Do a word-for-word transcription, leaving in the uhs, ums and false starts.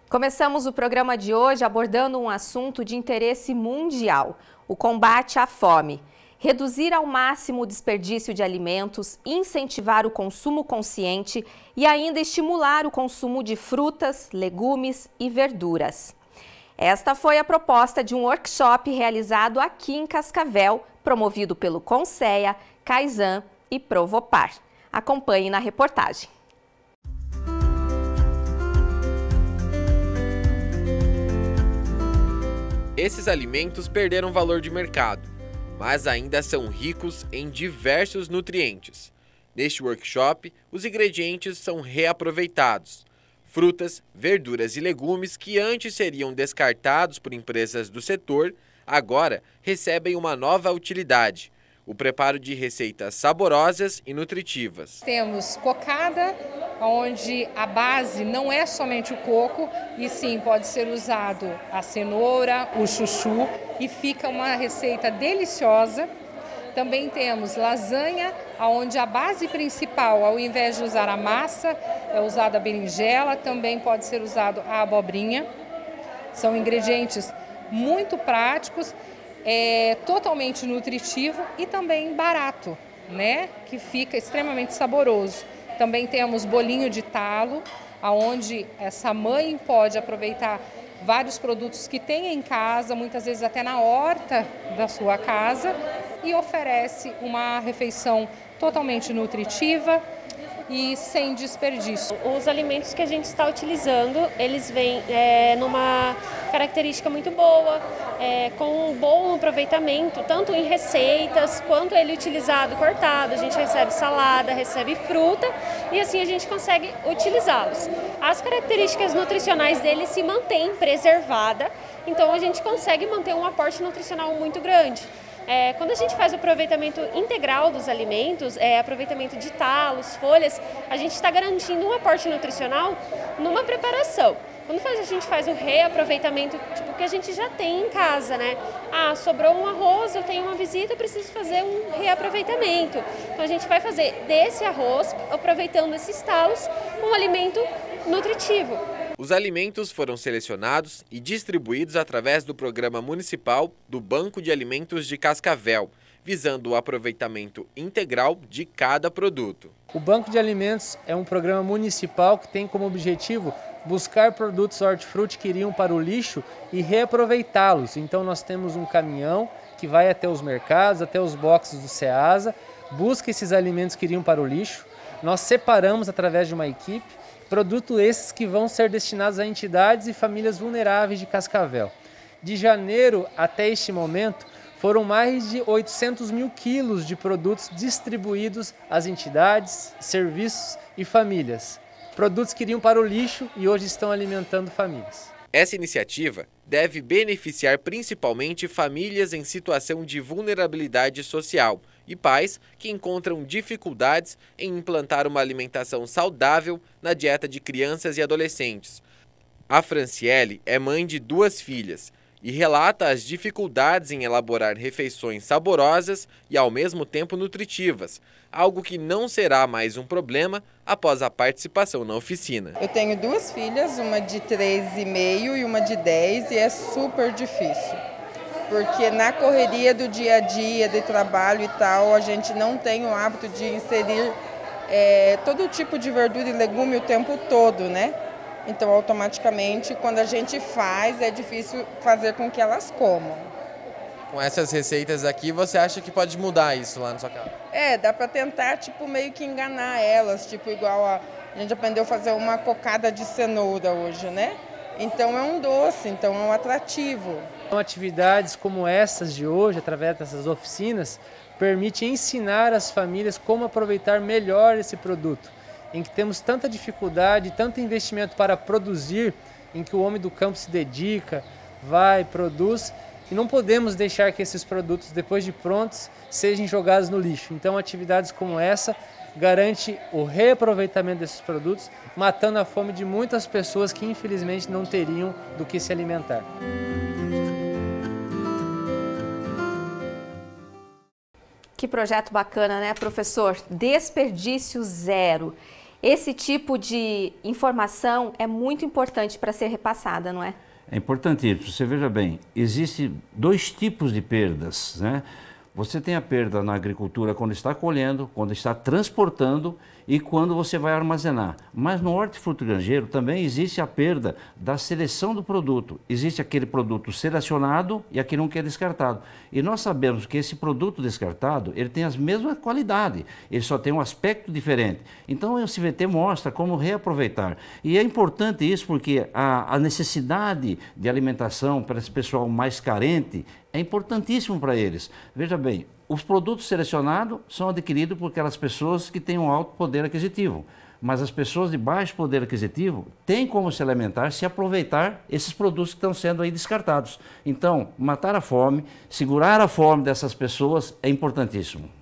Começamos o programa de hoje abordando um assunto de interesse mundial, o combate à fome. Reduzir ao máximo o desperdício de alimentos, incentivar o consumo consciente e ainda estimular o consumo de frutas, legumes e verduras. Esta foi a proposta de um workshop realizado aqui em Cascavel, promovido pelo Conceia, Caisan e Provopar. Acompanhe na reportagem. Esses alimentos perderam valor de mercado, mas ainda são ricos em diversos nutrientes. Neste workshop, os ingredientes são reaproveitados. Frutas, verduras e legumes que antes seriam descartados por empresas do setor, agora recebem uma nova utilidade: o preparo de receitas saborosas e nutritivas. Temos cocada, onde a base não é somente o coco, e sim pode ser usado a cenoura, o chuchu, e fica uma receita deliciosa. Também temos lasanha, onde a base principal, ao invés de usar a massa, é usada a berinjela, também pode ser usado a abobrinha. São ingredientes muito práticos, é totalmente nutritivo e também barato, né? Que fica extremamente saboroso. Também temos bolinho de talo, onde essa mãe pode aproveitar vários produtos que tem em casa, muitas vezes até na horta da sua casa, e oferece uma refeição totalmente nutritiva e sem desperdício. Os alimentos que a gente está utilizando, eles vêm é, numa característica muito boa, é, com um bom aproveitamento, tanto em receitas, quanto ele utilizado cortado. A gente recebe salada, recebe fruta e assim a gente consegue utilizá-los. As características nutricionais dele se mantêm preservada, então a gente consegue manter um aporte nutricional muito grande. É, quando a gente faz o aproveitamento integral dos alimentos, é, aproveitamento de talos, folhas, a gente está garantindo um aporte nutricional numa preparação. Quando faz, a gente faz o reaproveitamento, tipo, que a gente já tem em casa, né? Ah, sobrou um arroz, eu tenho uma visita, eu preciso fazer um reaproveitamento. Então a gente vai fazer desse arroz, aproveitando esses talos, um alimento nutritivo. Os alimentos foram selecionados e distribuídos através do Programa Municipal do Banco de Alimentos de Cascavel, visando o aproveitamento integral de cada produto. O Banco de Alimentos é um programa municipal que tem como objetivo buscar produtos hortifruti que iriam para o lixo e reaproveitá-los. Então nós temos um caminhão que vai até os mercados, até os boxes do Ceasa, busca esses alimentos que iriam para o lixo, nós separamos através de uma equipe, produtos esses que vão ser destinados a entidades e famílias vulneráveis de Cascavel. De janeiro até este momento, foram mais de oitocentos mil quilos de produtos distribuídos às entidades, serviços e famílias. Produtos que iriam para o lixo e hoje estão alimentando famílias. Essa iniciativa deve beneficiar principalmente famílias em situação de vulnerabilidade social e pais que encontram dificuldades em implantar uma alimentação saudável na dieta de crianças e adolescentes. A Franciele é mãe de duas filhas e relata as dificuldades em elaborar refeições saborosas e ao mesmo tempo nutritivas, algo que não será mais um problema após a participação na oficina. Eu tenho duas filhas, uma de três e meio e uma de dez, e é super difícil, porque na correria do dia a dia, de trabalho e tal, a gente não tem o hábito de inserir é, todo tipo de verdura e legume o tempo todo, né? Então, automaticamente, quando a gente faz, é difícil fazer com que elas comam. Com essas receitas aqui, você acha que pode mudar isso lá na sua casa? É, dá para tentar, tipo, meio que enganar elas, tipo, igual a, a gente aprendeu a fazer uma cocada de cenoura hoje, né? Então é um doce, então é um atrativo. Então, atividades como essas de hoje, através dessas oficinas, permitem ensinar as famílias como aproveitar melhor esse produto, em que temos tanta dificuldade, tanto investimento para produzir, em que o homem do campo se dedica, vai, produz, e não podemos deixar que esses produtos, depois de prontos, sejam jogados no lixo. Então, atividades como essa garante o reaproveitamento desses produtos, matando a fome de muitas pessoas que, infelizmente, não teriam do que se alimentar. Que projeto bacana, né, professor? Desperdício zero. Esse tipo de informação é muito importante para ser repassada, não é? É importantíssimo. Você veja bem, existem dois tipos de perdas, né? Você tem a perda na agricultura quando está colhendo, quando está transportando e quando você vai armazenar. Mas no hortifruti granjeiro também existe a perda da seleção do produto. Existe aquele produto selecionado e aquele que é descartado. E nós sabemos que esse produto descartado, ele tem as mesmas qualidades, ele só tem um aspecto diferente. Então o C V T mostra como reaproveitar. E é importante isso porque a, a necessidade de alimentação para esse pessoal mais carente é importantíssimo para eles. Veja bem, os produtos selecionados são adquiridos por aquelas pessoas que têm um alto poder aquisitivo, mas as pessoas de baixo poder aquisitivo têm como se alimentar, se aproveitar esses produtos que estão sendo aí descartados. Então, matar a fome, segurar a fome dessas pessoas é importantíssimo.